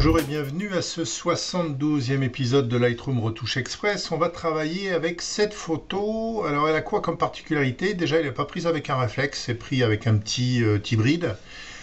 Bonjour et bienvenue à ce 72e épisode de Lightroom Retouche Express. On va travailler avec cette photo. Alors elle a quoi comme particularité? Déjà elle n'est pas prise avec un réflexe, c'est pris avec un petit hybride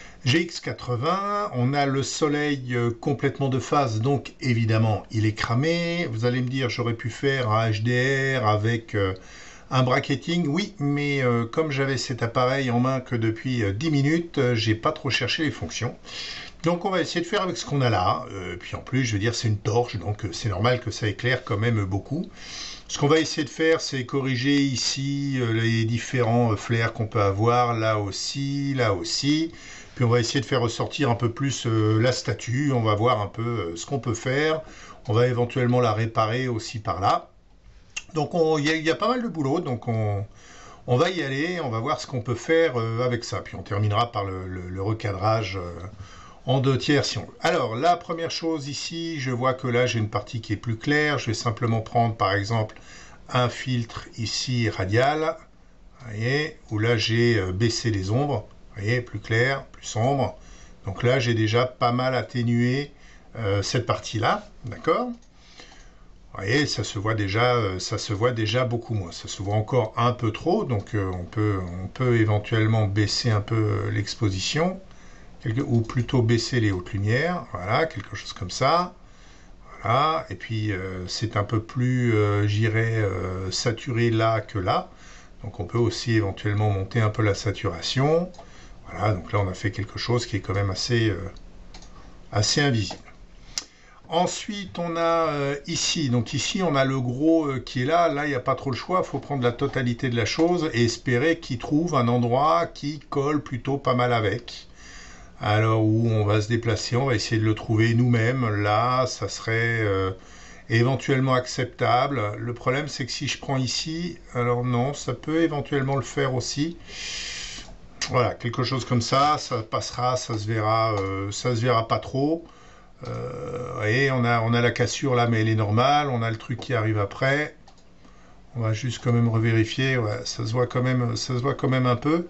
GX80. On a le soleil complètement de face, donc évidemment il est cramé. Vous allez me dire j'aurais pu faire un HDR avec un bracketing. Oui, mais comme j'avais cet appareil en main que depuis 10 minutes, j'ai pas trop cherché les fonctions. Donc on va essayer de faire avec ce qu'on a là, puis en plus je veux dire c'est une torche, donc c'est normal que ça éclaire quand même beaucoup. Ce qu'on va essayer de faire, c'est corriger ici les différents flares qu'on peut avoir, là aussi, puis on va essayer de faire ressortir un peu plus la statue, on va voir un peu ce qu'on peut faire, on va éventuellement la réparer aussi par là. Donc il y a pas mal de boulot, donc on va y aller, on va voir ce qu'on peut faire avec ça, puis on terminera par le recadrage en 2/3 si on veut. Alors la première chose ici, je vois que là j'ai une partie qui est plus claire. Je vais simplement prendre par exemple un filtre ici radial, vous voyez, où là j'ai baissé les ombres, vous voyez, plus clair, plus sombre. Donc là j'ai déjà pas mal atténué cette partie là, d'accord. Vous voyez, ça se voit déjà beaucoup moins. Ça se voit encore un peu trop, donc on peut éventuellement baisser un peu l'exposition. Ou plutôt baisser les hautes lumières, voilà, quelque chose comme ça, voilà, et puis c'est un peu plus, j'irais, saturé là que là, donc on peut aussi éventuellement monter un peu la saturation, voilà, donc là on a fait quelque chose qui est quand même assez invisible. Ensuite on a ici, donc ici on a le gros qui est là il n'y a pas trop le choix, il faut prendre la totalité de la chose et espérer qu'il trouve un endroit qui colle plutôt pas mal avec. Alors où on va se déplacer, on va essayer de le trouver nous-mêmes. Là, ça serait éventuellement acceptable. Le problème, c'est que si je prends ici, alors non, ça peut éventuellement le faire aussi. Voilà, quelque chose comme ça passera, ça se verra pas trop. Vous voyez, on a la cassure là, mais elle est normale. On a le truc qui arrive après. On va juste quand même revérifier. Ouais, ça se voit quand même un peu.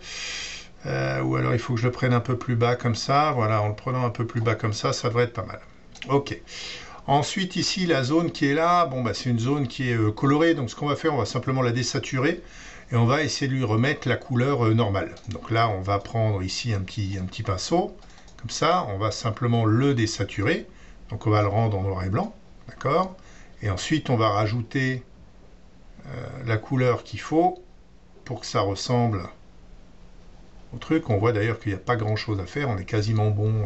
Ou alors il faut que je le prenne un peu plus bas comme ça, voilà, en le prenant un peu plus bas comme ça devrait être pas mal. Ok. Ensuite ici la zone qui est là, bon bah c'est une zone qui est colorée, donc ce qu'on va faire, on va simplement la désaturer et on va essayer de lui remettre la couleur normale. Donc là on va prendre ici un petit pinceau, comme ça, on va simplement le désaturer, donc on va le rendre en noir et blanc, d'accord. Et ensuite on va rajouter la couleur qu'il faut pour que ça ressemble au truc. On voit d'ailleurs qu'il n'y a pas grand chose à faire, on est quasiment bon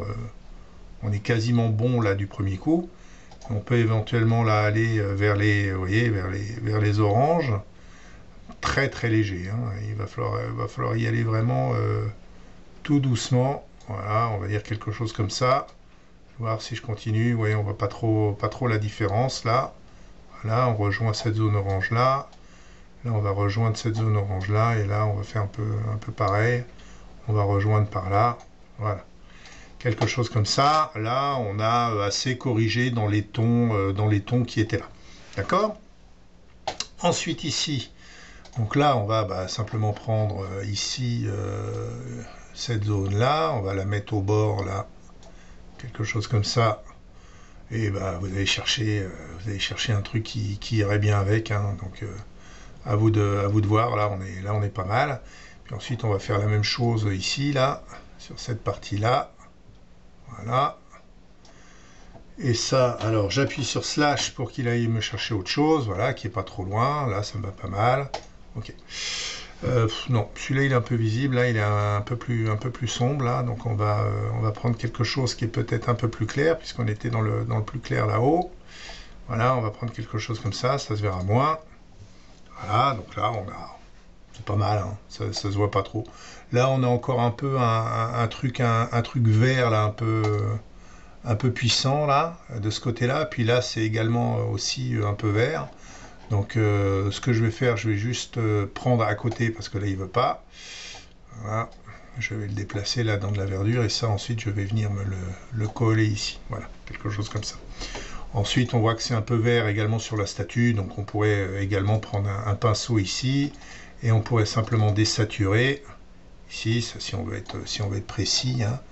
là du premier coup. On peut éventuellement là aller vers les, vous voyez, vers les oranges, très très léger, hein. Il va falloir y aller vraiment tout doucement. Voilà, on va dire quelque chose comme ça. Je vais voir si je continue. Vous voyez, on voit pas trop la différence là. Voilà, on rejoint cette zone orange là. Là, on va rejoindre cette zone orange là, et là, on va faire un peu pareil. On va rejoindre par là, voilà, quelque chose comme ça. Là on a assez corrigé dans les tons qui étaient là, d'accord. Ensuite ici, donc là on va simplement prendre ici cette zone là, on va la mettre au bord là, quelque chose comme ça, et vous allez chercher un truc qui irait bien avec, hein. Donc à vous de voir. Là on est pas mal. Puis ensuite on va faire la même chose ici, là, sur cette partie-là. Voilà. Et ça, alors j'appuie sur slash pour qu'il aille me chercher autre chose, voilà, qui est pas trop loin. Là, ça me va pas mal. Ok. Non, celui-là il est un peu visible, là il est un peu plus sombre, là. Donc on va prendre quelque chose qui est peut-être un peu plus clair, puisqu'on était dans le plus clair là-haut. Voilà, on va prendre quelque chose comme ça se verra moins. Voilà, donc là on a... C'est pas mal, hein. Ça se voit pas trop. Là, on a encore un peu un truc vert, là, un peu puissant, là, de ce côté-là. Puis là, c'est également aussi un peu vert. Donc, ce que je vais faire, je vais juste prendre à côté, parce que là, il veut pas. Voilà. Je vais le déplacer là dans de la verdure, et ça, ensuite, je vais venir me le coller ici. Voilà, quelque chose comme ça. Ensuite, on voit que c'est un peu vert également sur la statue, donc on pourrait également prendre un pinceau ici, et on pourrait simplement désaturer ici, ça, si on veut être précis, hein.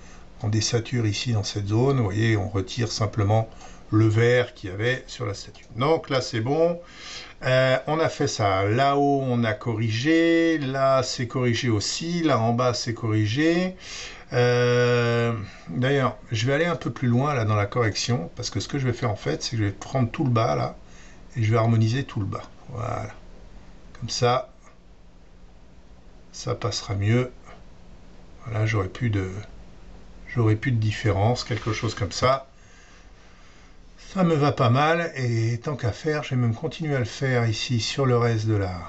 on désature ici dans cette zone. Vous voyez, on retire simplement le vert qu'il y avait sur la statue. Donc là, c'est bon. On a fait ça. Là-haut, on a corrigé. Là, c'est corrigé aussi. Là, en bas, c'est corrigé. D'ailleurs, je vais aller un peu plus loin là dans la correction, parce que ce que je vais faire en fait, c'est que je vais prendre tout le bas là, et je vais harmoniser tout le bas. Voilà. Comme ça passera mieux. Voilà, j'aurai plus de différence, quelque chose comme ça. Ça me va pas mal, et tant qu'à faire, je vais même continuer à le faire ici sur le reste de la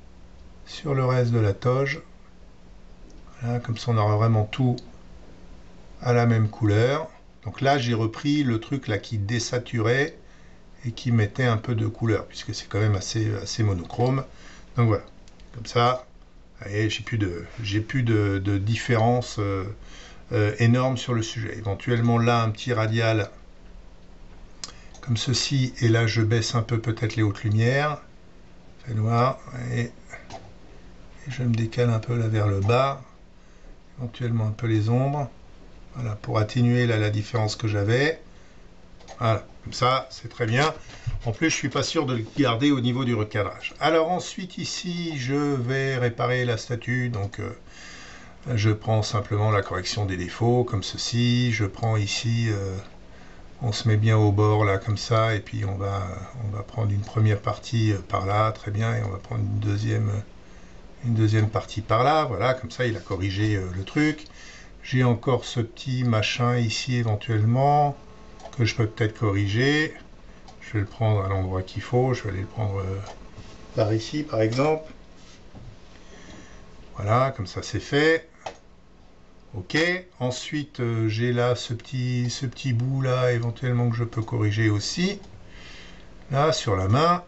toge. Voilà, comme ça on aura vraiment tout à la même couleur. Donc là j'ai repris le truc là qui désaturait et qui mettait un peu de couleur, puisque c'est quand même assez monochrome. Donc voilà, comme ça, j'ai plus de différence énorme sur le sujet. Éventuellement là un petit radial comme ceci, et là je baisse un peu peut-être les hautes lumières, fait noir, et je me décale un peu là vers le bas, éventuellement un peu les ombres, voilà, pour atténuer là la différence que j'avais. Voilà, comme ça c'est très bien. En plus je suis pas sûr de le garder au niveau du recadrage. Alors ensuite ici je vais réparer la statue, donc je prends simplement la correction des défauts comme ceci. Je prends ici on se met bien au bord là comme ça, et puis on va prendre une première partie par là, très bien, et on va prendre une deuxième partie par là, voilà, comme ça il a corrigé le truc. J'ai encore ce petit machin ici éventuellement que je peux peut-être corriger. Je vais le prendre à l'endroit qu'il faut, je vais aller le prendre par ici par exemple. Voilà, comme ça c'est fait. Ok, ensuite j'ai là ce petit bout là éventuellement que je peux corriger aussi, là sur la main.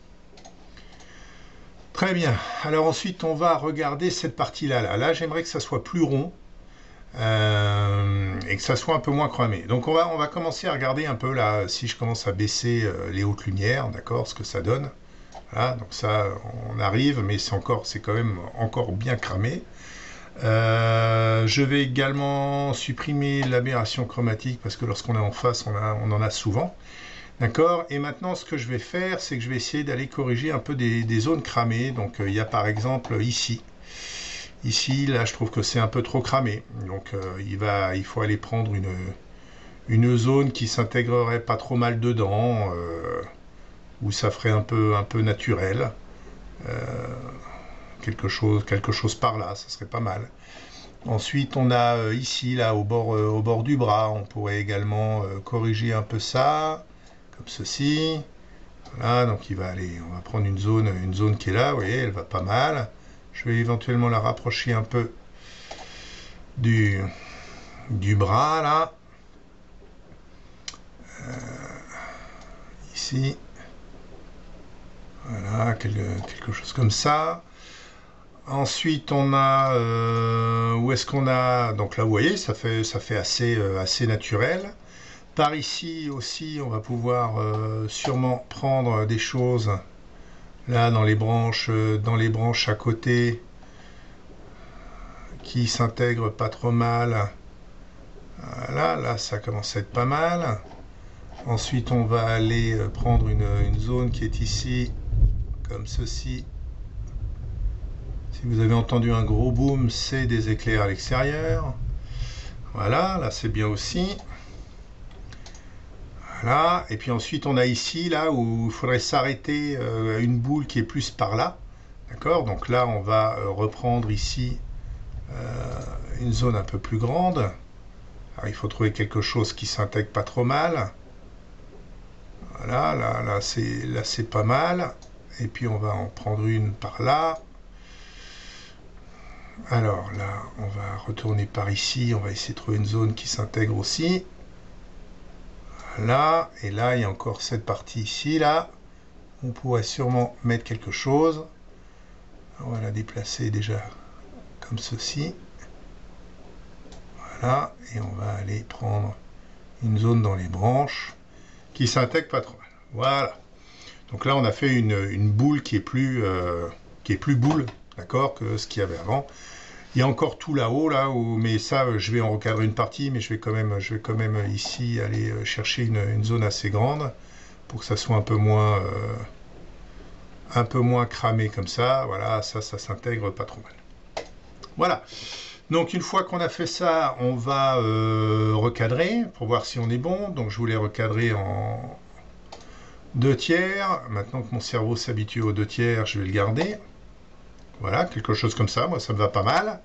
Très bien, alors ensuite on va regarder cette partie là, j'aimerais que ça soit plus rond et que ça soit un peu moins cramé. Donc on va commencer à regarder un peu là, si je commence à baisser les hautes lumières, d'accord, ce que ça donne. Voilà, donc ça on arrive, mais c'est quand même encore bien cramé. Je vais également supprimer l'aberration chromatique, parce que lorsqu'on est en face, on en a souvent. D'accord. Et maintenant, ce que je vais faire, c'est que je vais essayer d'aller corriger un peu des zones cramées. Donc, il y a par exemple ici. Ici, là, je trouve que c'est un peu trop cramé. Donc, il faut aller prendre une zone qui s'intégrerait pas trop mal dedans, où ça ferait un peu naturel. Quelque chose par là, ça serait pas mal. Ensuite, on a ici, là, au bord du bras, on pourrait également corriger un peu ça, comme ceci. Voilà, donc on va prendre une zone qui est là, vous voyez, elle va pas mal. Je vais éventuellement la rapprocher un peu du bras, là. Ici. Voilà, quelque chose comme ça. Ensuite, on a, où est-ce qu'on a, donc là, vous voyez, ça fait assez naturel. Par ici aussi, on va pouvoir sûrement prendre des choses, là, dans les branches à côté, qui s'intègrent pas trop mal. Voilà, là, ça commence à être pas mal. Ensuite, on va aller prendre une zone qui est ici, comme ceci. Si vous avez entendu un gros boom, c'est des éclairs à l'extérieur. Voilà, là c'est bien aussi. Voilà, et puis ensuite on a ici, là où il faudrait s'arrêter à une boule qui est plus par là. D'accord, donc là on va reprendre ici une zone un peu plus grande. Alors il faut trouver quelque chose qui s'intègre pas trop mal. Voilà, là c'est pas mal. Et puis on va en prendre une par là. Alors là, on va retourner par ici, on va essayer de trouver une zone qui s'intègre aussi. Voilà, et là, il y a encore cette partie ici, là. On pourrait sûrement mettre quelque chose. On va la déplacer déjà comme ceci. Voilà, et on va aller prendre une zone dans les branches qui s'intègre pas trop mal. Voilà. Donc là, on a fait une boule qui est plus boule, d'accord, que ce qu'il y avait avant. Il y a encore tout là-haut, là, où, mais ça, je vais en recadrer une partie, mais je vais quand même ici aller chercher une zone assez grande pour que ça soit un peu moins cramé comme ça. Voilà, ça s'intègre pas trop mal. Voilà. Donc une fois qu'on a fait ça, on va recadrer pour voir si on est bon. Donc je voulais recadrer en 2/3. Maintenant que mon cerveau s'habitue aux 2/3, je vais le garder. Voilà, quelque chose comme ça, moi ça me va pas mal.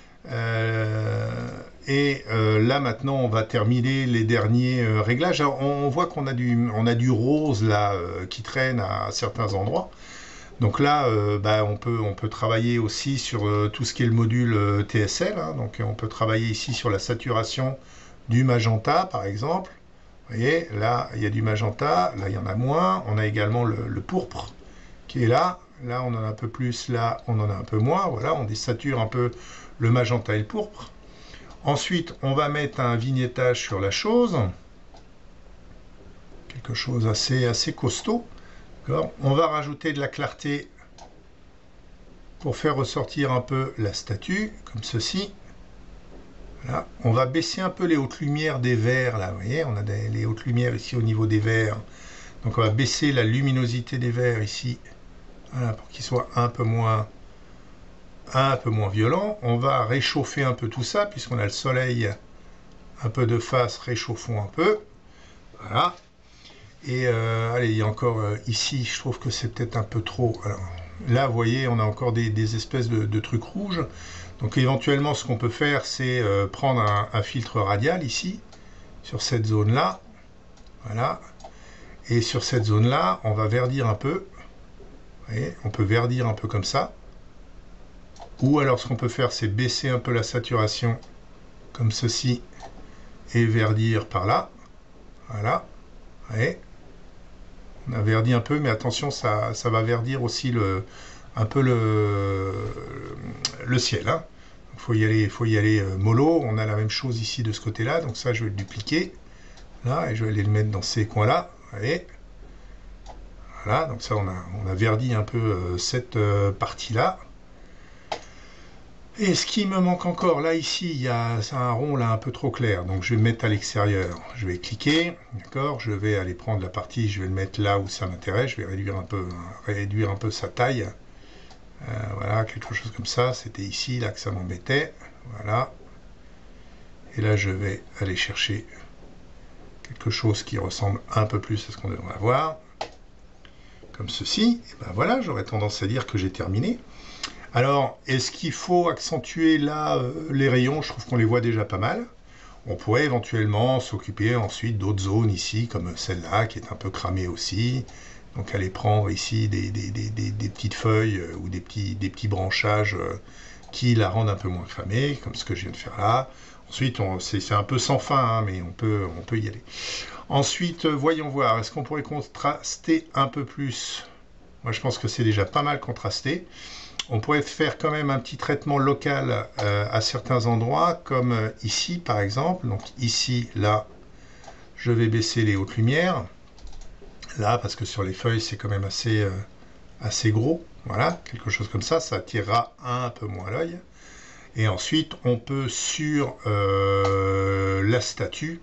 Là maintenant on va terminer les derniers réglages. Alors, on voit qu'on a du rose là qui traîne à certains endroits. Donc là on peut travailler aussi sur tout ce qui est le module TSL, hein. Donc on peut travailler ici sur la saturation du magenta par exemple. Vous voyez, là il y a du magenta, là il y en a moins. On a également le pourpre qui est là. Là on en a un peu plus, là on en a un peu moins. Voilà, on désature un peu le magenta et le pourpre. Ensuite, on va mettre un vignettage sur la chose. Quelque chose assez costaud. On va rajouter de la clarté pour faire ressortir un peu la statue, comme ceci. Voilà. On va baisser un peu les hautes lumières des verres, là, vous voyez, on a les hautes lumières ici au niveau des verres. Donc on va baisser la luminosité des verres ici, voilà, pour qu'ils soient un peu moins violent. On va réchauffer un peu tout ça, puisqu'on a le soleil un peu de face, réchauffons un peu. Voilà. Et allez, il y a encore ici, je trouve que c'est peut-être un peu trop. Alors, là, vous voyez, on a encore des espèces de trucs rouges. Donc éventuellement, ce qu'on peut faire, c'est prendre un filtre radial ici, sur cette zone-là. Voilà. Et sur cette zone-là, on va verdir un peu. Vous voyez, on peut verdir un peu comme ça. Ou alors ce qu'on peut faire, c'est baisser un peu la saturation comme ceci et verdir par là. Voilà. Vous voyez, on a verdi un peu, mais attention, ça va verdir aussi un peu le ciel. Hein. Faut y aller mollo. On a la même chose ici de ce côté-là, donc ça, je vais le dupliquer là et je vais aller le mettre dans ces coins-là. Vous voyez. Voilà, donc ça, on a verdi un peu cette partie-là. Et ce qui me manque encore, là, ici, il y a un rond là un peu trop clair, donc je vais le mettre à l'extérieur. Je vais cliquer, d'accord, je vais aller prendre la partie, je vais le mettre là où ça m'intéresse, je vais réduire un peu sa taille. Voilà, quelque chose comme ça, c'était ici, là, que ça m'embêtait. Voilà. Et là, je vais aller chercher quelque chose qui ressemble un peu plus à ce qu'on devrait avoir. Comme ceci. Et ben voilà, j'aurais tendance à dire que j'ai terminé. Alors, est-ce qu'il faut accentuer là les rayons? Je trouve qu'on les voit déjà pas mal. On pourrait éventuellement s'occuper ensuite d'autres zones ici, comme celle-là, qui est un peu cramée aussi. Donc aller prendre ici des petites feuilles ou des petits branchages qui la rendent un peu moins cramée, comme ce que je viens de faire là. Ensuite, c'est un peu sans fin, hein, mais on peut y aller. Ensuite, voyons voir, est-ce qu'on pourrait contraster un peu plus? Moi, je pense que c'est déjà pas mal contrasté. On pourrait faire quand même un petit traitement local à certains endroits, comme ici par exemple. Donc ici, là, je vais baisser les hautes lumières. Là, parce que sur les feuilles, c'est quand même assez gros. Voilà, quelque chose comme ça, ça attirera un peu moins l'œil. Et ensuite, on peut sur la statue,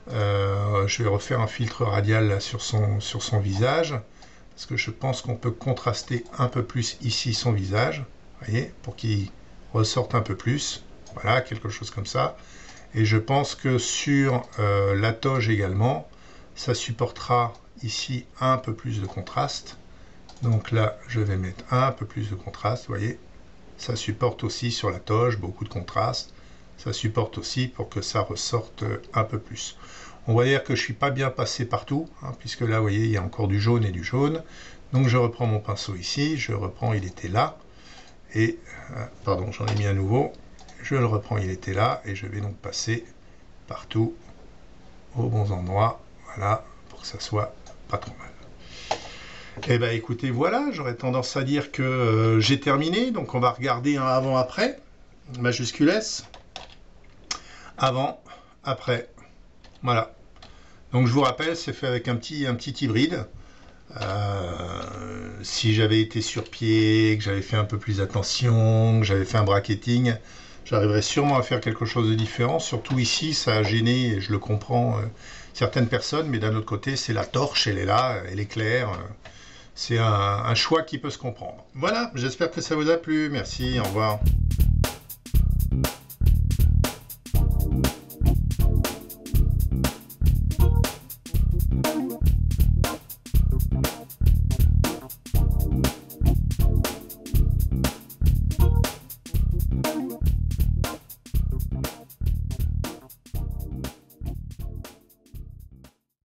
je vais refaire un filtre radial là, sur son visage. Parce que je pense qu'on peut contraster un peu plus ici son visage, vous voyez, pour qu'il ressorte un peu plus. Voilà, quelque chose comme ça. Et je pense que sur la toge également, ça supportera ici un peu plus de contraste. Donc là, je vais mettre un peu plus de contraste, vous voyez. Ça supporte aussi sur la toge beaucoup de contraste. Ça supporte aussi pour que ça ressorte un peu plus. On va dire que je ne suis pas bien passé partout, hein, puisque là, vous voyez, il y a encore du jaune et du jaune. Donc, je reprends mon pinceau ici, je reprends, il était là. Et, pardon, j'en ai mis un nouveau. Je le reprends, il était là. Et je vais donc passer partout, aux bons endroits, voilà, pour que ça soit pas trop mal. Eh bien, écoutez, voilà, j'aurais tendance à dire que j'ai terminé. Donc, on va regarder un avant-après, majuscule S. Avant, après. Voilà. Donc je vous rappelle, c'est fait avec un petit hybride. Si j'avais été sur pied, que j'avais fait un peu plus attention, que j'avais fait un bracketing, j'arriverai sûrement à faire quelque chose de différent. Surtout ici, ça a gêné, et je le comprends, certaines personnes, mais d'un autre côté, c'est la torche, elle est là, elle est claire. C'est un choix qui peut se comprendre. Voilà, j'espère que ça vous a plu. Merci, au revoir.